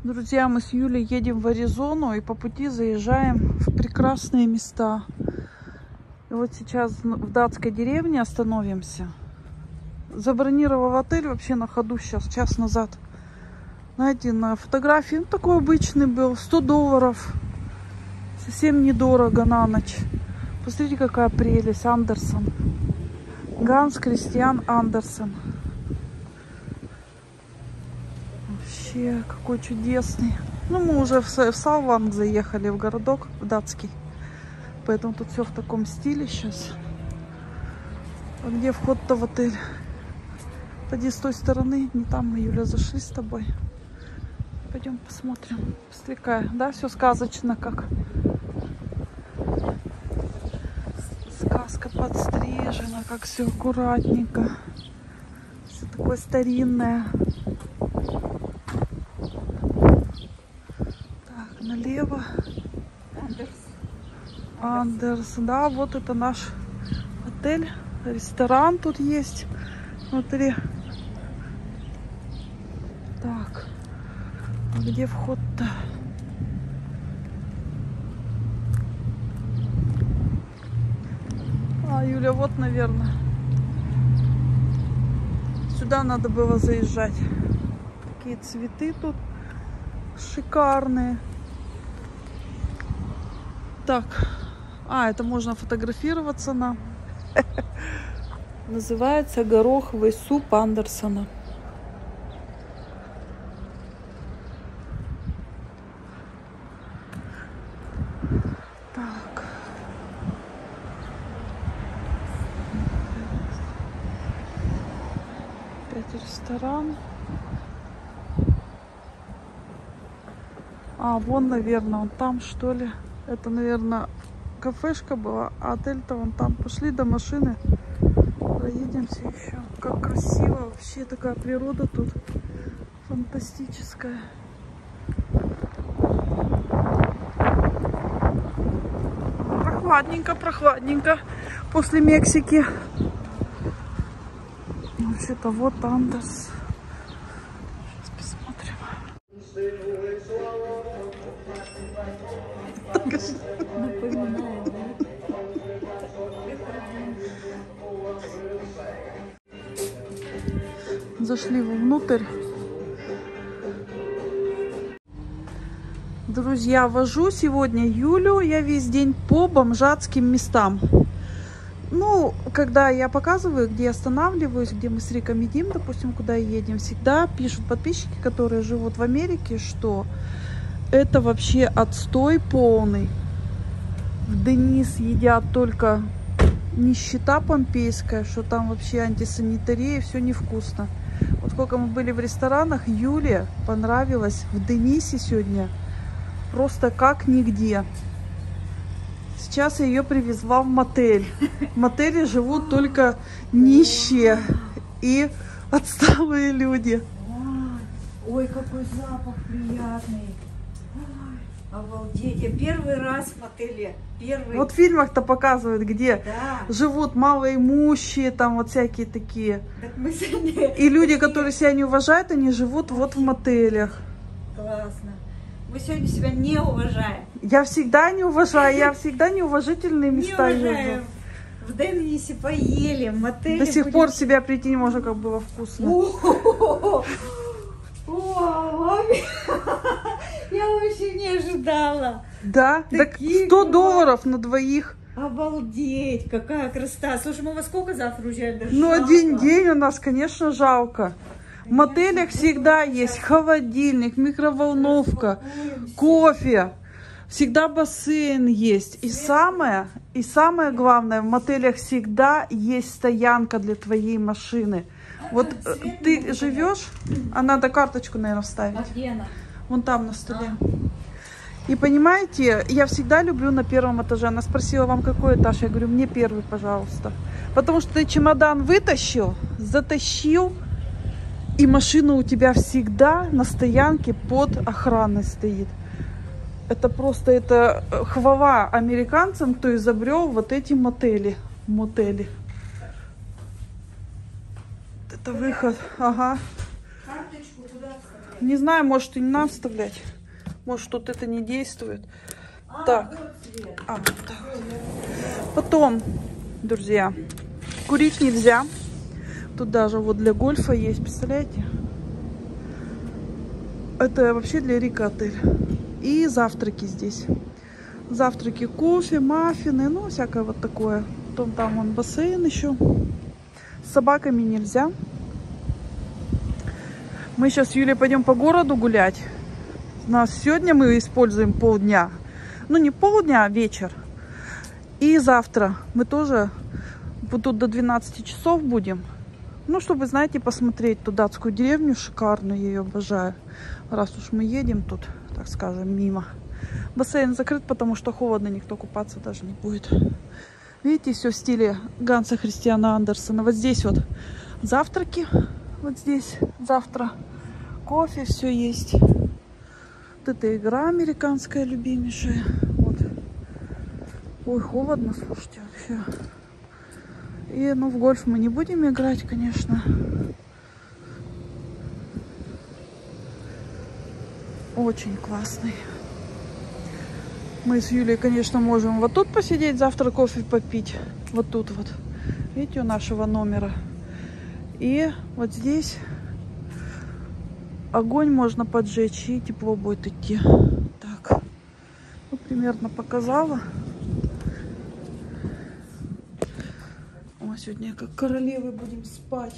Друзья, мы с Юлей едем в Аризону и по пути заезжаем в прекрасные места. И вот сейчас в датской деревне остановимся. Забронировав отель вообще на ходу сейчас, час назад. Знаете, на фотографии он такой обычный был, $100. Совсем недорого на ночь. Посмотрите, какая прелесть. Андерсон. Ганс Кристиан Андерсен. Вообще, какой чудесный. Ну, мы уже в Салванг заехали, в городок, в датский. Поэтому тут все в таком стиле сейчас. А где вход-то в отель? Поди с той стороны. Не там мы, Юля, зашли с тобой. Пойдем посмотрим. Пострекая, да? Все сказочно как. Сказка подстрижена, как все аккуратненько. Все такое старинное. Так, налево. Андерс. Да, вот это наш отель. Ресторан тут есть внутри. Так. А где вход-то? А, Юля, вот, наверное. Сюда надо было заезжать. Такие цветы тут шикарные. Так. А, это можно фотографироваться на. Называется гороховый суп Андерсона. Так. Опять ресторан. А, вон, наверное, он там, что ли. Это, наверное, кафешка была, а отель-то вон там. Пошли до машины. Проедемся еще. Как красиво. Вообще такая природа тут фантастическая. Прохладненько, прохладненько. После Мексики. Вообще-то вот Андерс. Сейчас посмотрим. Зашли вовнутрь. Друзья, вожу сегодня Юлю я весь день по бомжатским местам. Ну, когда я показываю, где останавливаюсь, где мы с Риком едим, допустим, куда едем, всегда пишут подписчики, которые живут в Америке, что это вообще отстой полный. В Денис едят только нищета помпейская, что там вообще антисанитария, все невкусно. Вот сколько мы были в ресторанах, Юле понравилось в Денисе сегодня просто как нигде. Сейчас я ее привезла в мотель. В мотеле живут только нищие и отсталые люди. Ой, какой запах приятный. Ой, обалдеть. Я первый раз в мотеле. Вот в фильмах-то показывают, где да. живут малоимущие, там вот всякие такие. Так мы сегодня... И люди, которые себя не уважают, они живут вот в мотелях. Классно. Мы сегодня себя не уважаем. Я всегда не уважаю, я всегда неуважительные места не уважаем. езжу. В Деннисе поели, в мотеле. До сих пор себя прийти не можно, как было вкусно. Я вообще не ожидала. Да? Так $100 на двоих. Обалдеть, какая красота. Слушай, мы во сколько завтра уезжаем? Даже ну, жалко. один день у нас, конечно, жалко. В мотелях всегда есть холодильник, микроволновка, кофе. Всегда бассейн есть. И самое главное, в мотелях всегда есть стоянка для твоей машины. Вот ты живешь, а надо карточку, наверное, вставить. А где она? Вон там на столе. И понимаете, я всегда люблю на первом этаже. Она спросила, вам какой этаж? Я говорю, мне первый, пожалуйста. Потому что ты чемодан вытащил, затащил, и машина у тебя всегда на стоянке под охраной стоит. Это просто, это хвала американцам, кто изобрел вот эти мотели. Это выход. Ага. Карточку куда вставлять? Не знаю, может и не надо вставлять. Может тут это не действует. Так. Так. Потом, друзья, курить нельзя. Тут даже вот для гольфа есть, представляете? Это вообще для Рика отель. И завтраки здесь. Завтраки, кофе, маффины, ну, всякое вот такое. Потом там вон бассейн еще. С собаками нельзя. Мы сейчас с Юлей пойдем по городу гулять. Сегодня мы используем полдня. Ну, не полдня, а вечер. И завтра мы тоже вот тут до 12 часов будем. Ну, чтобы, знаете, посмотреть ту датскую деревню шикарную. Я ее обожаю. Раз уж мы едем тут, так скажем, мимо. Бассейн закрыт, потому что холодно, никто купаться даже не будет. Видите, все в стиле Ганса Христиана Андерсена. Вот здесь вот завтраки. Вот здесь завтра кофе, все есть. Вот эта игра американская любимейшая. Вот. Ой, холодно, слушайте, вообще. И, ну, в гольф мы не будем играть, конечно. Очень классный. Мы с Юлей, конечно, можем вот тут посидеть, завтра кофе попить. Вот тут вот. Видите, у нашего номера. И вот здесь огонь можно поджечь, и тепло будет идти. Так. Ну, примерно показала. О, сегодня как королевы будем спать.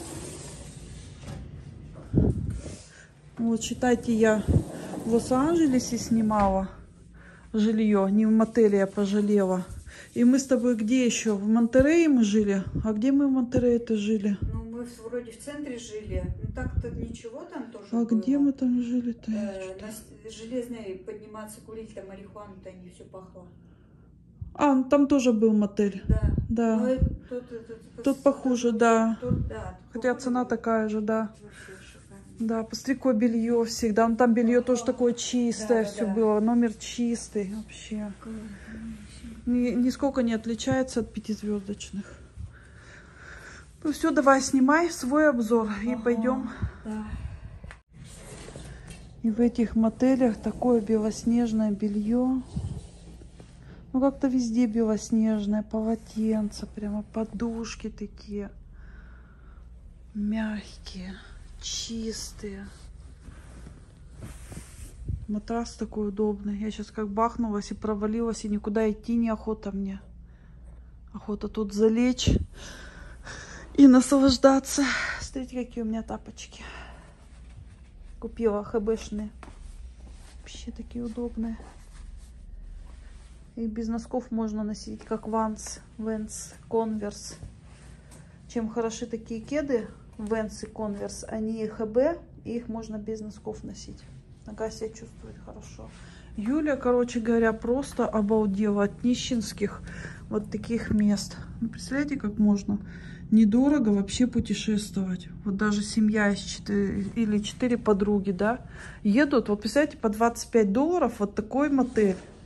Вот, считайте, я в Лос-Анджелесе снимала жилье. Не в мотеле я пожалела. И мы с тобой где еще? В Монтерее мы жили? А где мы в Монтерее-то жили? Ну, мы вроде в центре жили. Ну, так-то ничего там тоже А было. где мы там жили-то? На Железной подниматься, курить, там марихуану-то не все пахло. А, ну, там тоже был мотель. Да. Да. Ну, Тут похуже, да. Да. Хотя цена такая же, да. Вообще шикарно. Да, посмотри, какое белье всегда. Ну, там белье тоже такое чистое, Да, все да. было. Номер чистый вообще. Нисколько не отличается от 5-звездочных. Ну все, давай снимай свой обзор и пойдем. Да. И в этих мотелях такое белоснежное белье. Ну как-то везде белоснежное, полотенца, прямо подушки такие мягкие, чистые. Матрас такой удобный. Я сейчас как бахнулась и провалилась, и никуда идти неохота мне. Охота тут залечь и наслаждаться. Смотрите, какие у меня тапочки. Купила ХБшные. Вообще такие удобные. И без носков можно носить, как Vans, Converse. Чем хороши такие кеды, Vans и Converse, они ХБ, и их можно без носков носить. Нога себя чувствует хорошо. Юля, короче говоря, просто обалдела от нищенских вот таких мест. Ну, представляете, как можно недорого вообще путешествовать. Вот даже семья из 4 подруги, да, едут, вот представляете, по $25 вот такой мотель.